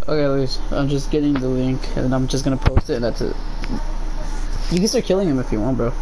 Okay, Luis, I'm just getting the link, and I'm just gonna post it, and that's it. You can start killing him if you want, bro.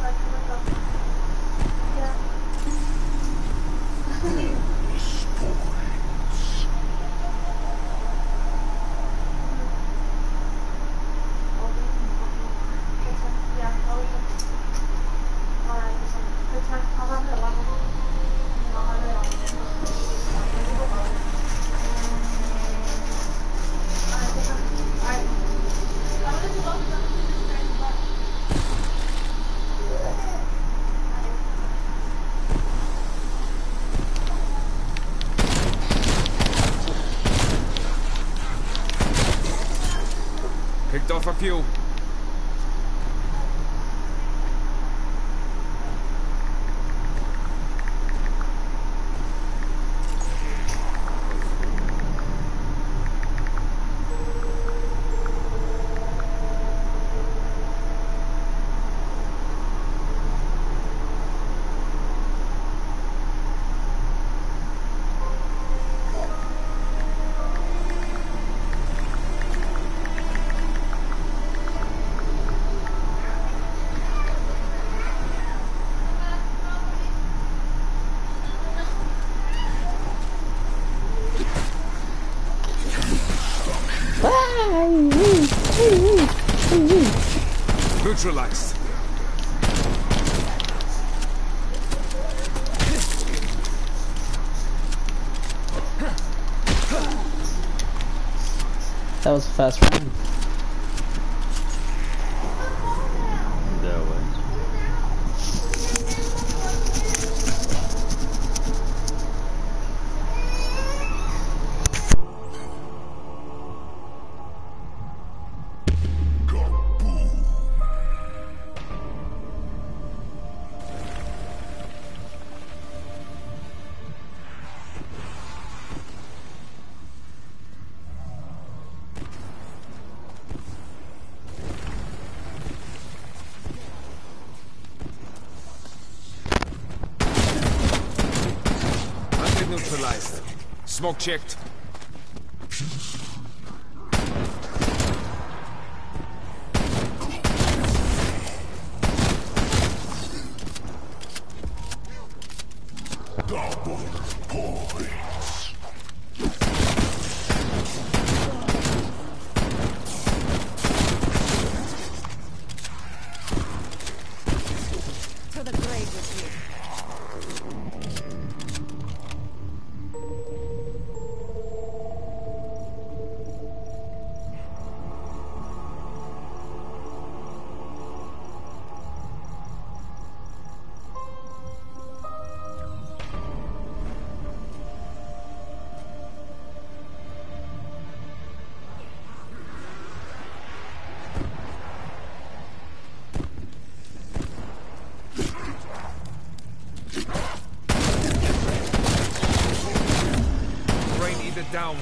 Picked off a few. Neutralized. That was a fast round. That way. Neutralized. Smoke checked. Double points. To the grave with you. Down.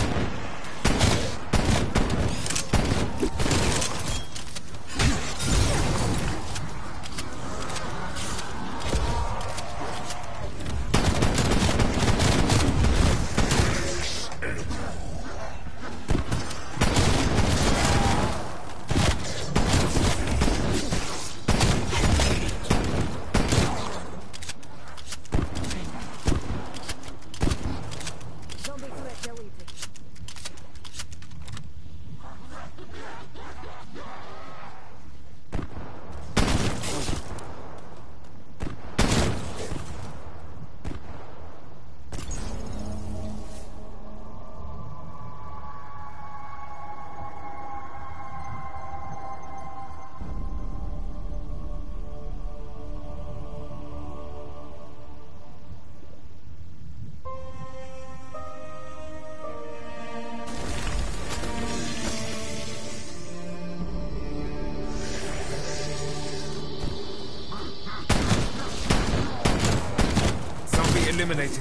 Eliminated.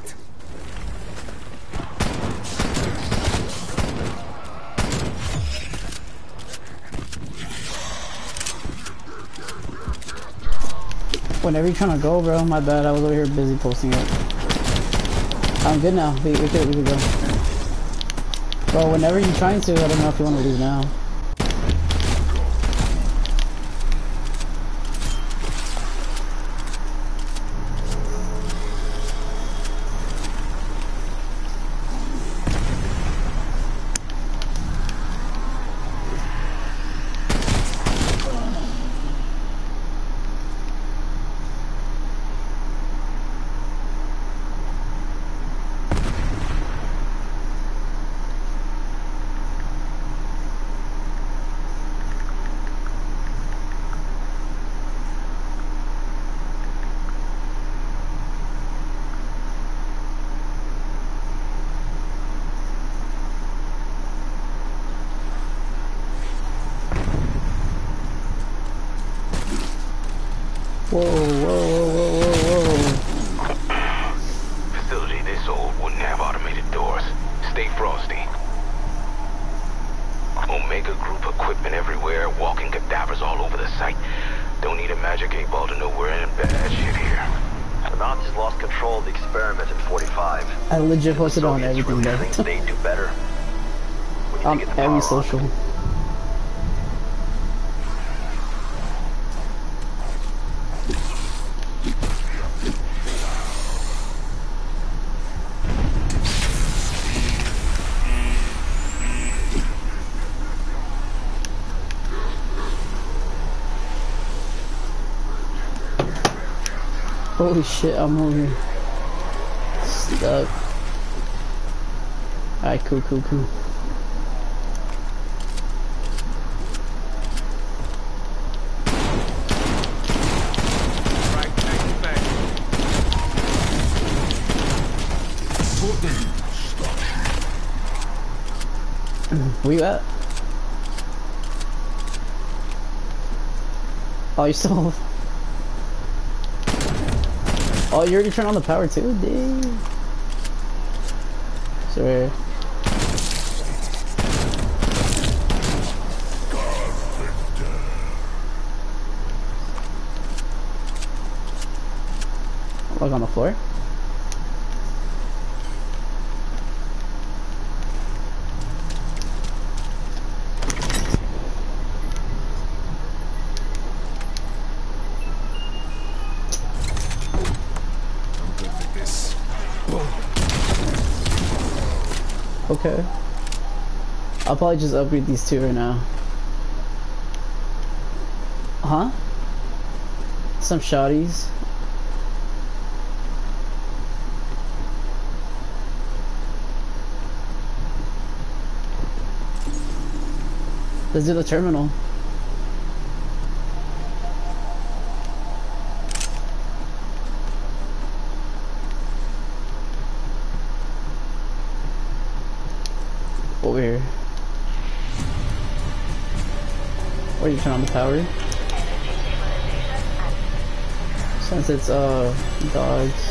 Whenever you're trying to go, bro, my bad. I was over here busy posting it. I'm good now. We could go. Well, whenever you're trying to, I don't know if you want to leave now. Whoa, whoa, whoa, whoa, whoa. Facility this old wouldn't have automated doors. Stay frosty. Omega Group equipment everywhere, walking cadavers all over the site. Don't need a magic 8-ball to know we're in bad shit here. The Nazis lost control of the experiment in 45. I legit posted on Soviets everything really there. think they'd do better. We need to get the Every power on. social. Holy shit, I'm over here. Stuck. Alright, cool. Right, back. Where you at? Oh, you still... Oh, you already turned on the power too? Dang. Sorry. Like on the floor? I'm good with this. Okay. I'll probably just upgrade these two right now. Huh? Some shotties. Let's do the terminal. Over here. Or you turn on the power. Since it's dogs.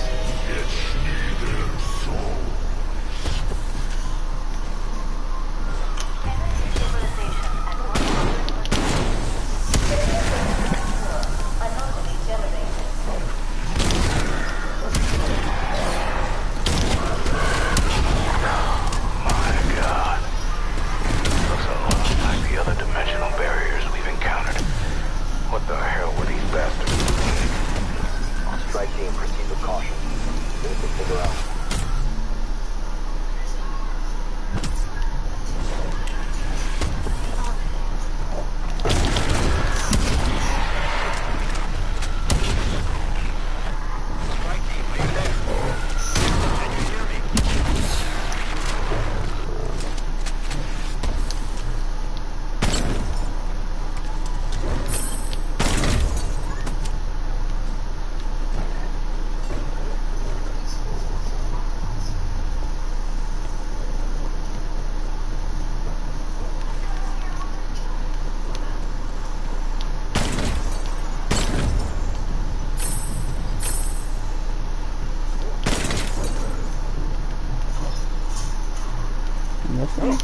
Nothing?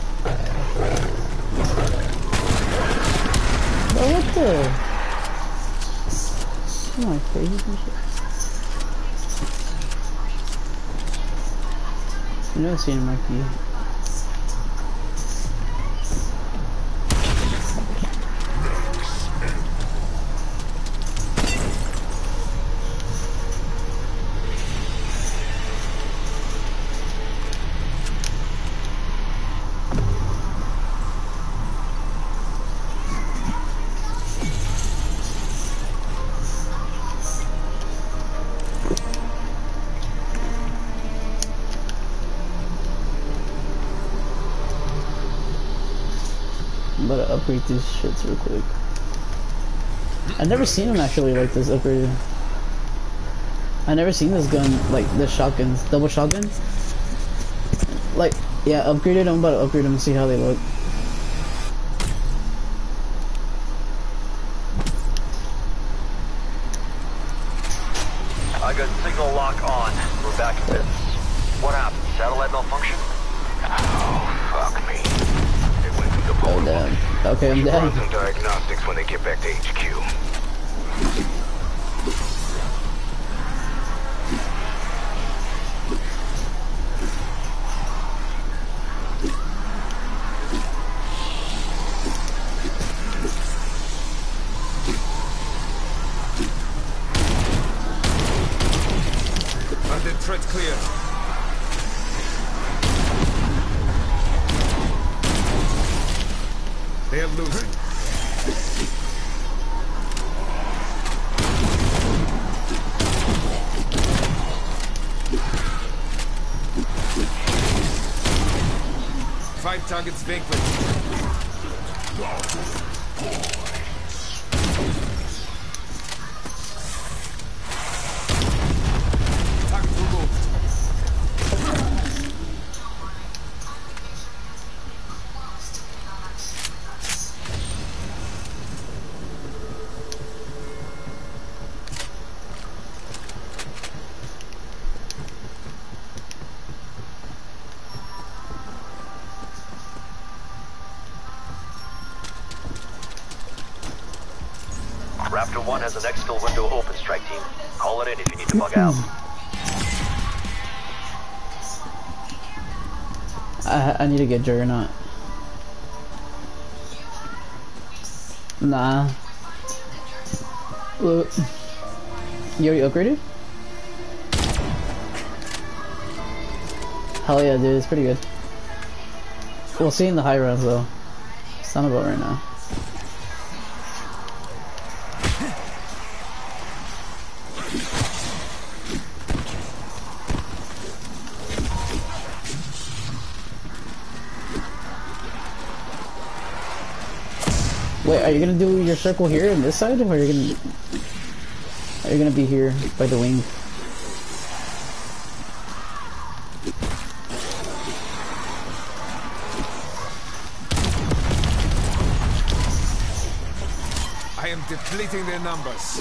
Bro, what the? Oh my face and shit. I've never seen a monkey. I'm about to upgrade these shits real quick. I've never seen them actually like this upgraded. I never seen this gun, like this shotguns, double shotguns. Like, yeah, upgraded. I'm about to upgrade them and see how they look. I got signal lock on. We're back in business. What happened? Satellite malfunction? Oh, fuck me. It went through the Oh portal. damn. Okay, I'm Run dead. some diagnostics when they get back to HQ. London threat cleared. They are losing. Five targets vanquished. Target removed. Raptor 1 has an exfil window open, strike team. Call it in if you need to bug out. I need to get Juggernaut. Nah. Look. You already upgraded? Hell yeah, dude, it's pretty good. We'll see in the high rounds though. It's not about right now. Wait, are you gonna do your circle here on this side, or are you gonna be here by the wing? I am depleting their numbers.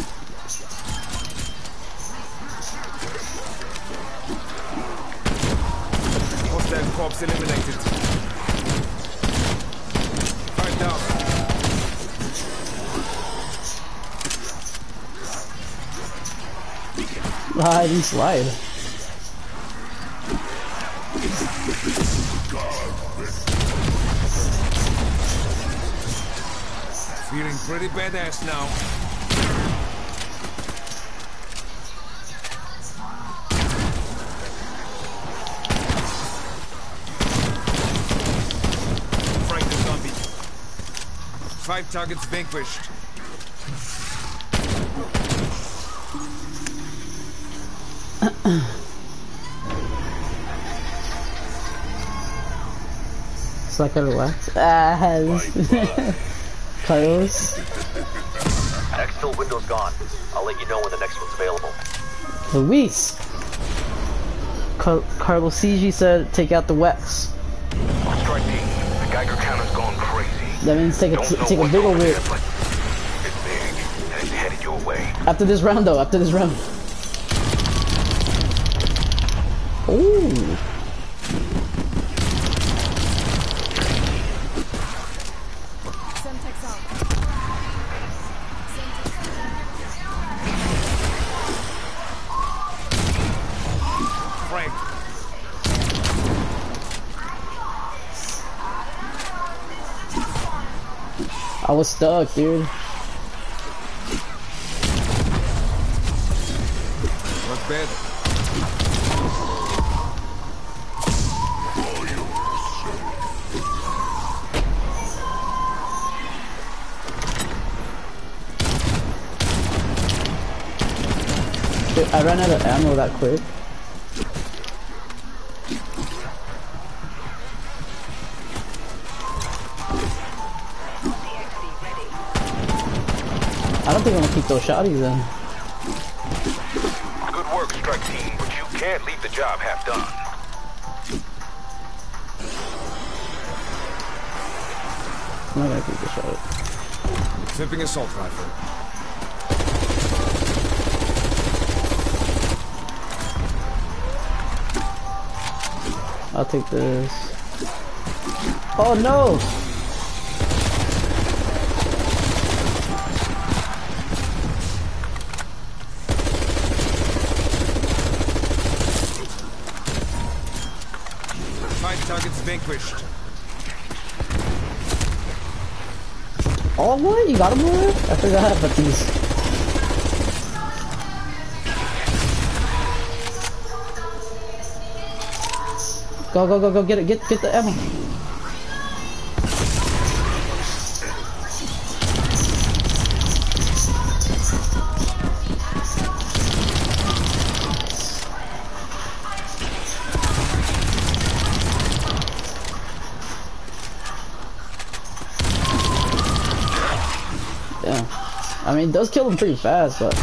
Hostile corps eliminated. Five down. Ah, I didn't slide. Feeling pretty badass now. Frank the zombie. 5 targets vanquished. So I could've left. Carlos. Exfil window's gone. I'll let you know when the next one's available. Luis. Carlos CG said take out the Wex. Strike team. The Geiger counter's gone crazy. That means take a Don't know big what's ol' over rip. there, but it's big, and it's headed your way. After this round though, after this round. Ooh. Semtex out. Frank. I was stuck, dude. Not bad. Dude, I ran out of ammo that quick. don't think I'm gonna keep those shotties then. Good work, strike team, but you can't leave the job half done. I'm not gonna keep the shot. Flipping assault rifle. I'll take this. Oh no! Targets vanquished. Oh, what? You got him already? I forgot about these. Go, go, go, go, get it, get the ammo. I mean, it does kill them pretty fast, but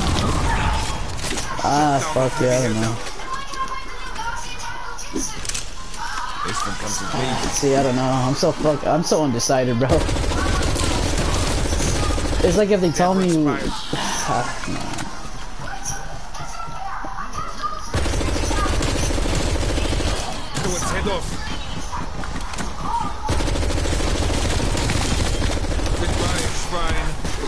fuck yeah, I don't know. This one comes in clean. See, I don't know. I'm so undecided, bro. It's like if they tell me. No. Let's head off. Goodbye, Shrine.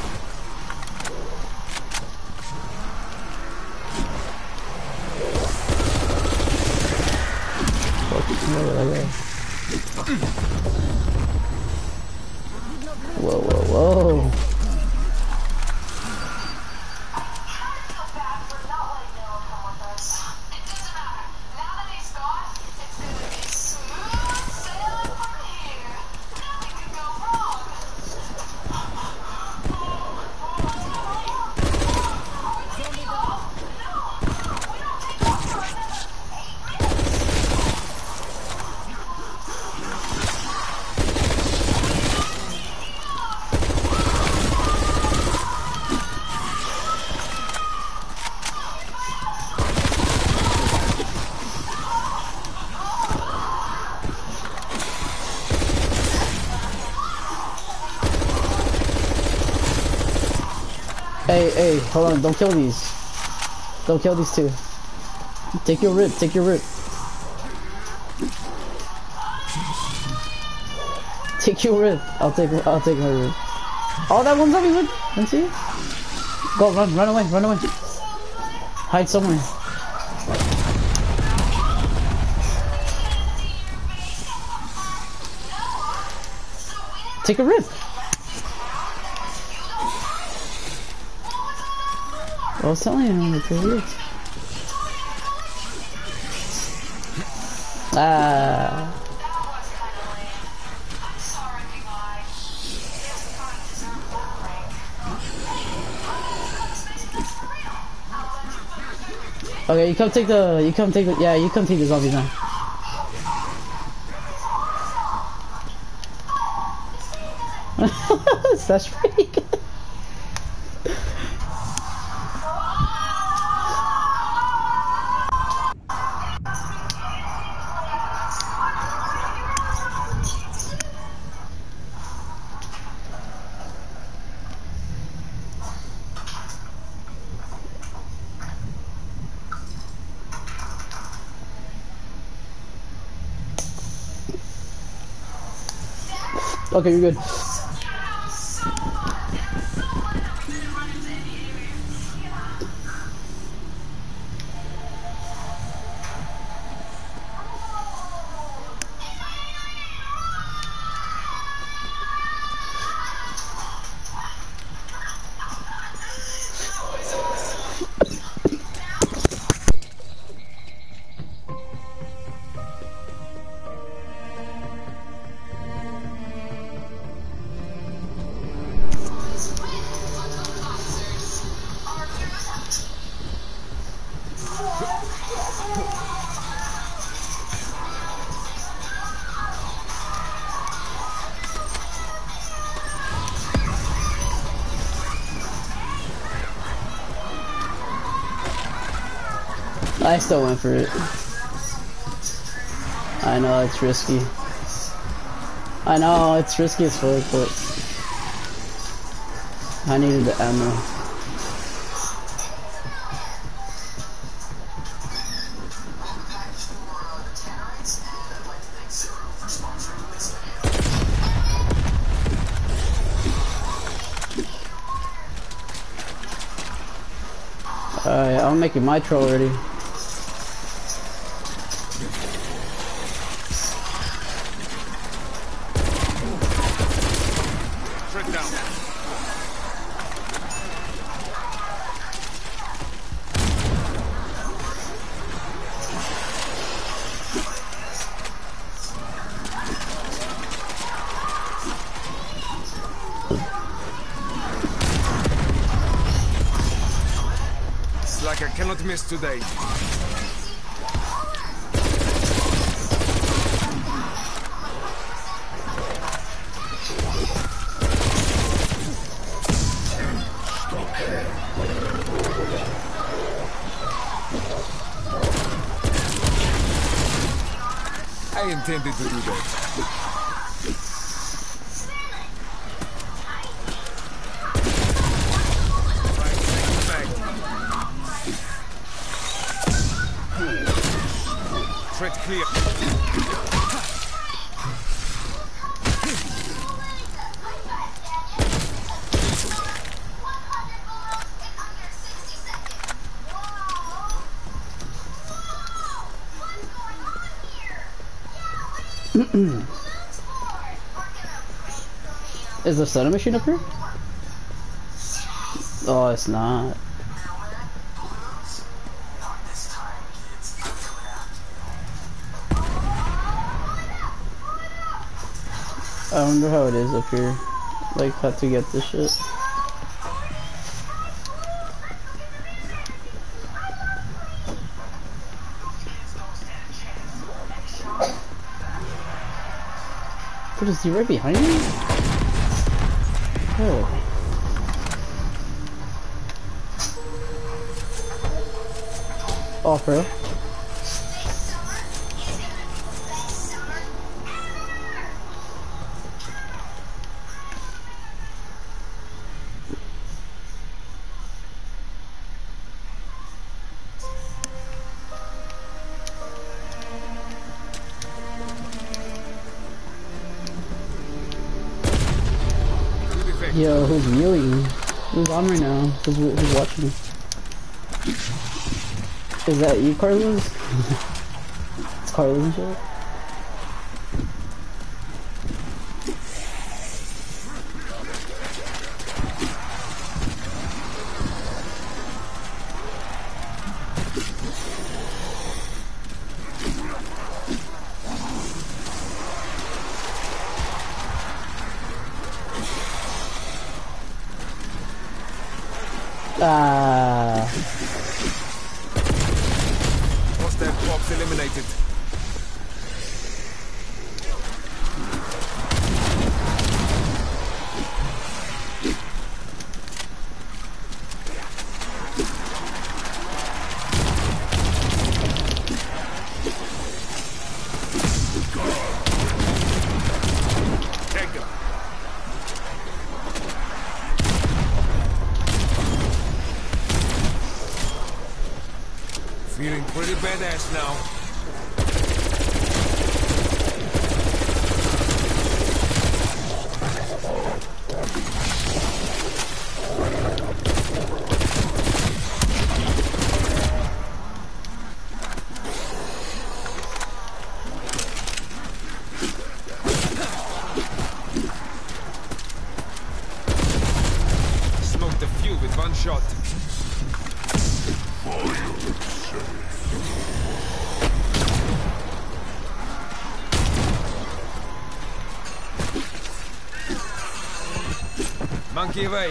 Whoa, whoa, whoa. Hey, hold on, don't kill these. Don't kill these two. Take your rip, take your rip. Take your rip. I'll take my rip. Oh, that one's on me, look. Let's see. Go, run away, run away. Hide somewhere. Take a rip. I was telling him to take it. Okay, you come take the zombies now. That's pretty good. Okay, you're good. I still went for it. I know it's risky. I know it's risky as fuck, but I needed the ammo. Alright, I'm making my troll ready. Straight down. It's like I cannot miss today. I intended to do that. Right, back. Threat clear. Is the soda machine up here? Oh, it's not. I wonder how it is up here. Like, how to get this shit. What is he right behind me? Oh. Oh, bro. Yo, who's viewing? Who's on right now? Who's watching? Is that you, Carlos? It's Carlos and shit? Hostile props eliminated. Take them. Feeling pretty badass now. Smoked a few with one shot. Monkey away.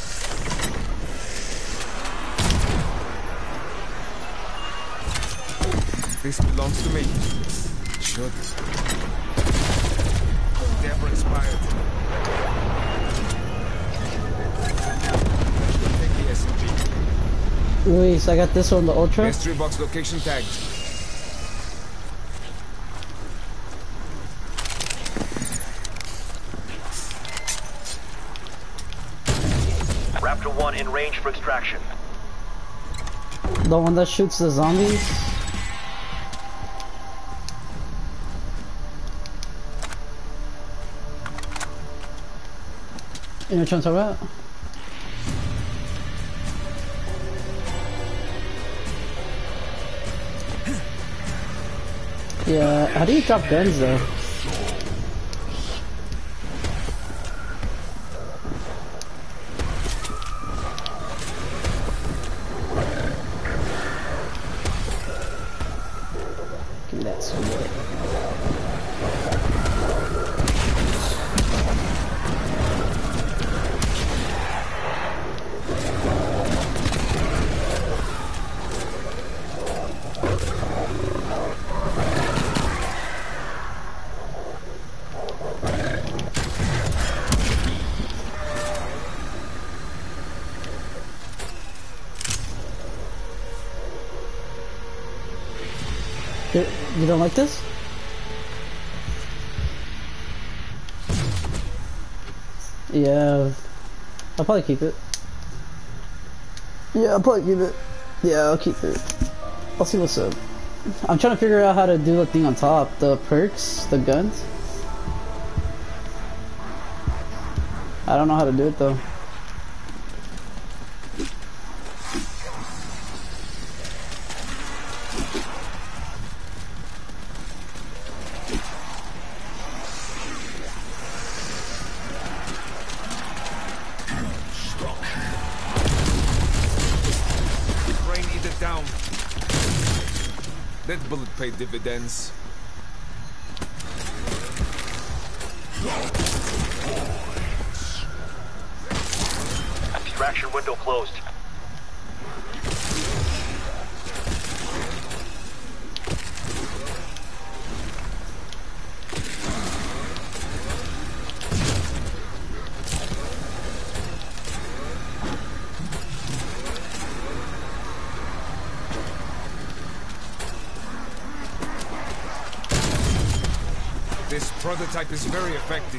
This belongs to me. Should. Deborah inspired. Take the SMG. Luis, I got this one, the Ultra. Mystery box location tagged. Raptor 1 in range for extraction. The one that shoots the zombies. You know what I'm talking about? Yeah, how do you drop guns though? Give me that sword. You don't like this? Yeah, I'll probably keep it. Yeah, I'll probably keep it. Yeah, I'll keep it. I'll see what's up. I'm trying to figure out how to do the thing on top, the perks, the guns. I don't know how to do it though. Brain eater down. That bullet paid dividends. Extraction window closed. This prototype is very effective.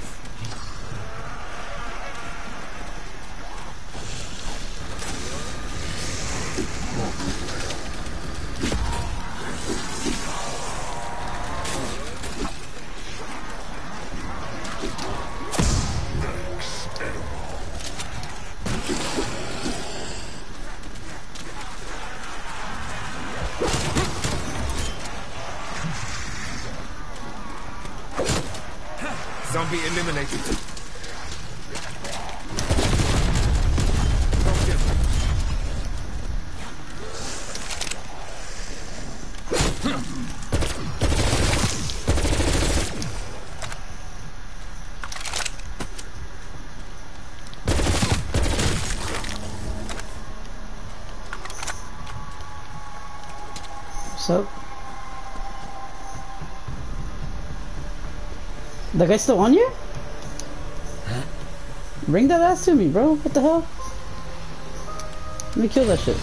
Zombie eliminated. What's up? The guy's still on you? Bring that ass to me, bro. What the hell? Let me kill that shit.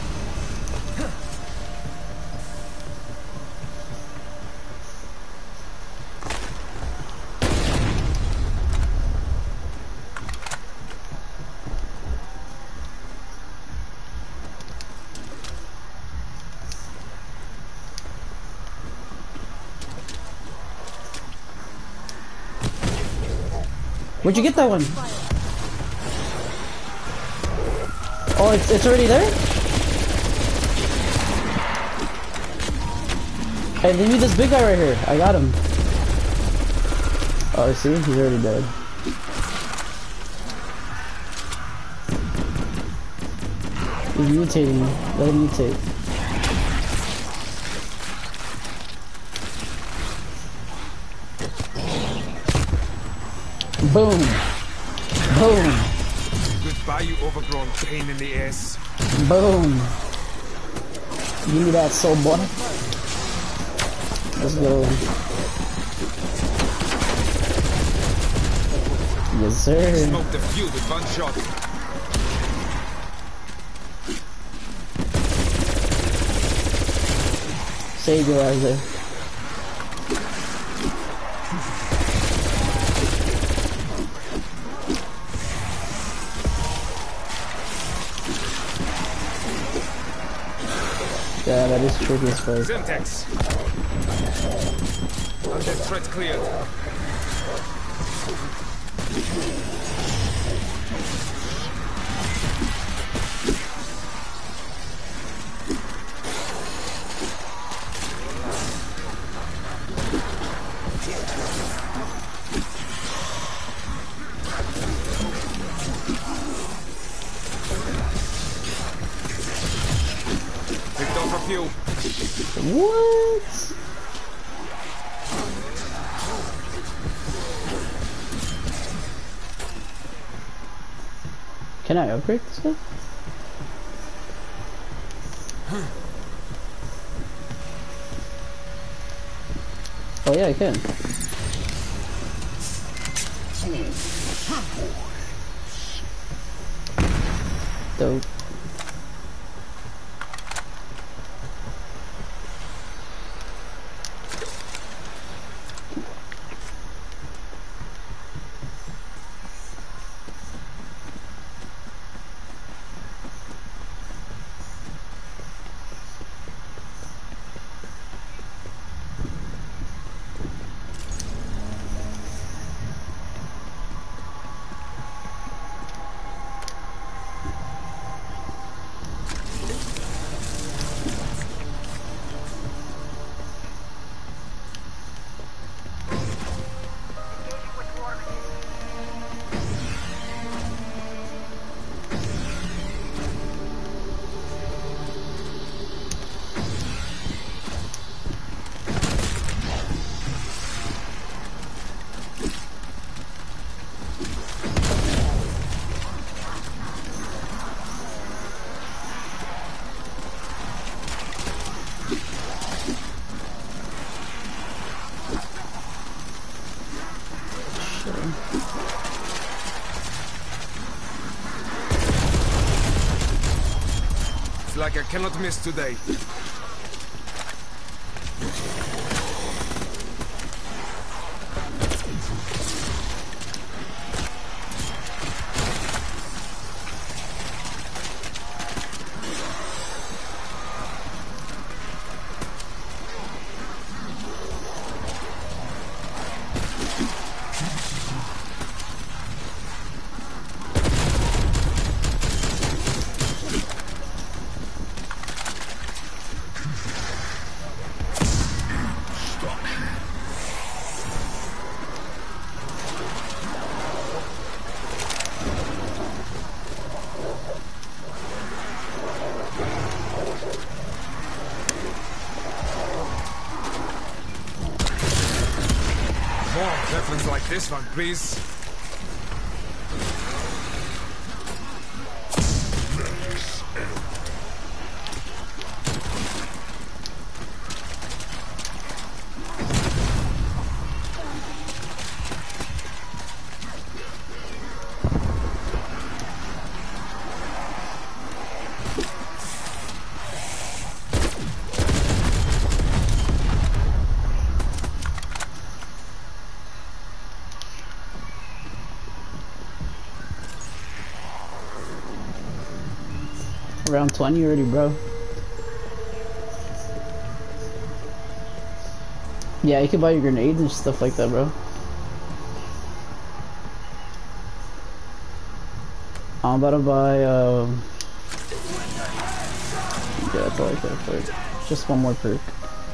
Where'd you get that one? Oh, it's already there? Hey, leave me this big guy right here. I got him. Oh, see? He's already dead. He's mutating. Let him mutate. Boom. Boom. Goodbye, you overgrown pain in the ass. Boom. Give me that soul, boy. Let's go. Yes, sir. Smoke the fuel with one shot. Save your eyes there. Yeah, that is tricky as fuck. Semtex. Undead threat cleared. Picked off a few. What? Can I upgrade this stuff? Oh yeah, I can. Dope. It's like I cannot miss today. More weapons like this one, please. Around 20 already, bro. Yeah, you can buy your grenades and stuff like that, bro. I'm about to buy, yeah, that's all I can afford. Just one more perk.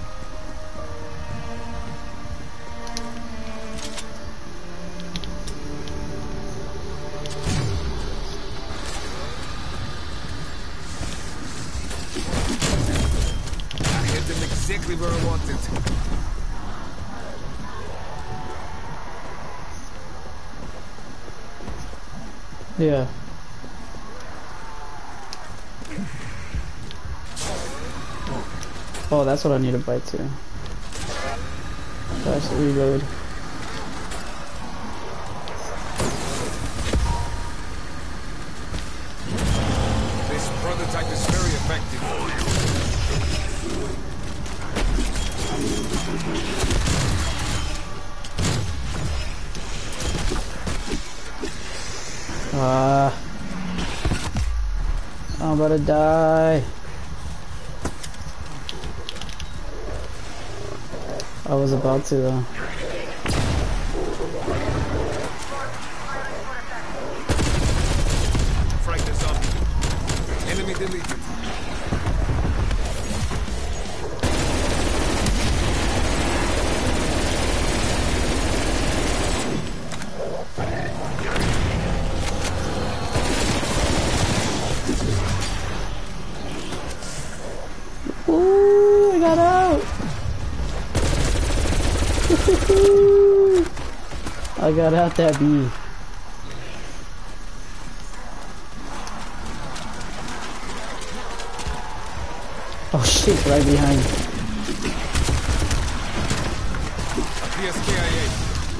Exactly where I wanted. Yeah. Oh, that's what I need to buy too. Fast reload. This prototype is very effective. I'm about to die. I was about to though. Frag this up. Enemy deleted. Ooh, I got out. I got out that bee. Oh shit, right behind. PSKIA.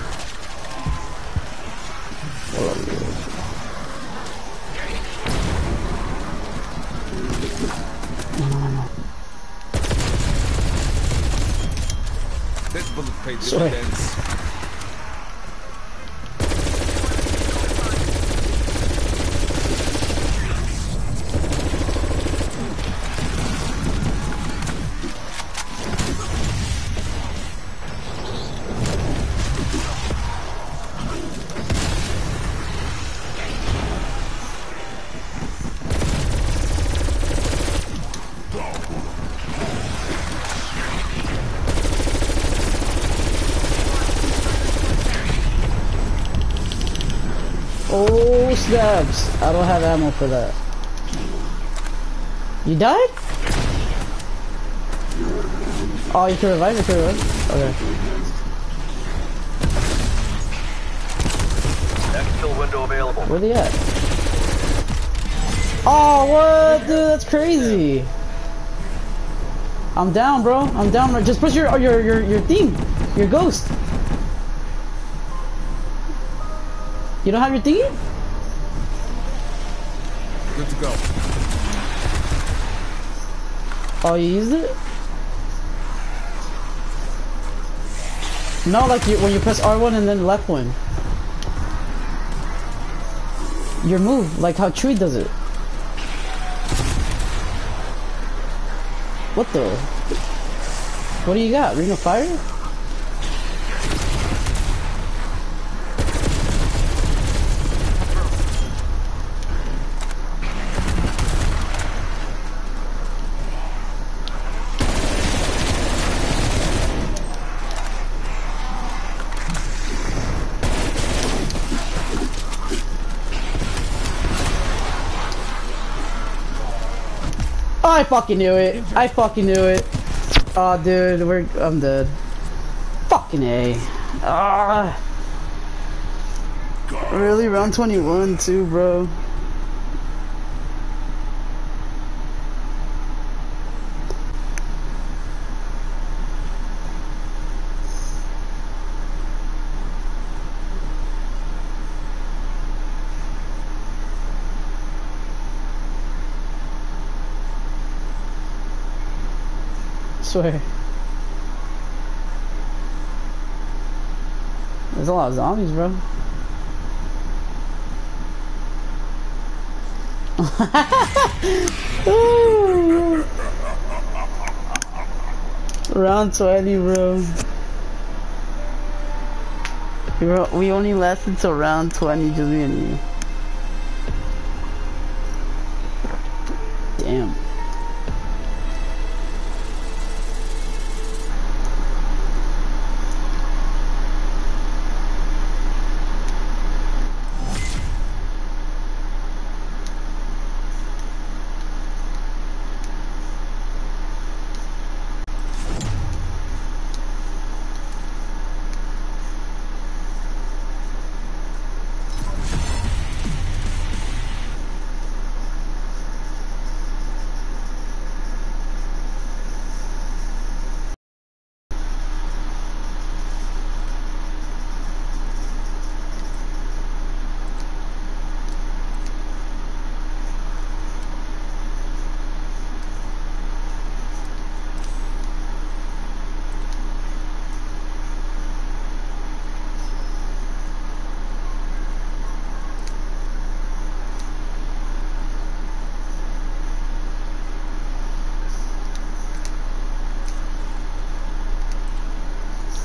This bullet paid Sorry. dividends. Oh snaps! I don't have ammo for that. You died? Oh, you can revive, Okay. Next kill window available. Where they at? Oh, what? Dude, that's crazy. I'm down, bro. I'm down. Just push your thing. Your ghost. You don't have your thingy? Good to go. Oh, you used it? No, like when you press R1 and then left one. Your move, like how Chewie does it. What the? What do you got? Ring of Fire? I fucking knew it. I fucking knew it. Oh, dude, I'm dead. Fucking A. Ah. Really, round 21 too, bro. Swear. There's a lot of zombies, bro. Round 20, bro. We only lasted till round 20, just me and you. Damn.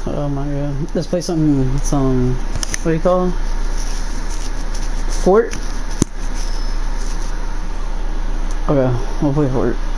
Oh my god. Let's play some, what do you call it? Fort? Okay, we'll play Fort.